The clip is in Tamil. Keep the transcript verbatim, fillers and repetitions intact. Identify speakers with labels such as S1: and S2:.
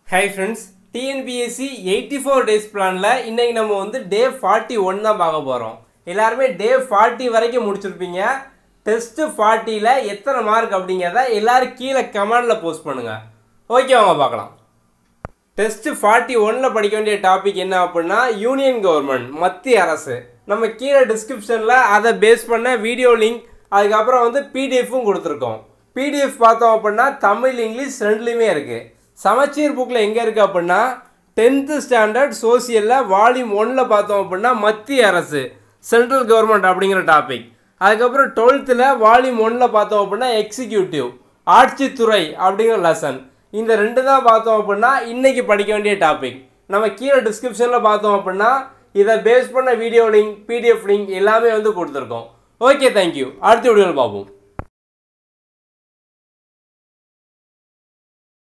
S1: Hi friends, T N P S C eighty-four days plan la இன்னைக்கு நம்ம வந்து day forty-one தான் பார்க்க போறோம். எல்லாரும் day forty வரைக்கும் முடிச்சிருப்பீங்க. டெஸ்ட் forty ல எத்தனை மார்க் அப்படிங்கறத எல்லாரும் கீழ கமெண்ட்ல போஸ்ட் பண்ணுங்க. ஓகே வாங்க பார்க்கலாம். டெஸ்ட் forty-one ல படிக்க வேண்டிய டாபிக் என்ன அப்படினா யூனியன் கவர்மெண்ட் மத்திய அரசு. நம்ம கீழ டிஸ்கிரிப்ஷன்ல அத பேஸ் பண்ண வீடியோ லிங்க் அதுக்கு அப்புறம் வந்து P D F உம் கொடுத்திருக்கோம். P D F பார்த்தோம் அப்படினா தமிழ் இங்கிலீஷ் ரெண்டுலயுமே இருக்கு. சமச்சீர் புக்ல எங்க இருக்கு அப்படினா tenth ஸ்டாண்டர்ட் சோசியல்ல வால்யூம் one ல பார்த்தோம் அப்படினா மத்திய அரசு சென்ட்ரல் கவர்மெண்ட் அப்படிங்கற டாபிக். அதுக்கு அப்புறம் twelfth ல வால்யூம் one ல பார்த்தோம் அப்படினா எக்ஸிகியூட்டிவ் ஆட்சித்துறை அப்படிங்கற லெசன். இந்த ரெண்டு தான் பார்த்தோம் அப்படினா இன்னைக்கு படிக்க வேண்டிய டாபிக். நம்ம கீழ டிஸ்கிரிப்ஷன்ல பார்த்தோம் அப்படினா இத பேஸ் பண்ண video link P D F link எல்லாமே வந்து கொடுத்திருக்கோம். Okay, thank you. அடுத்த வீடியோல பாப்போம்.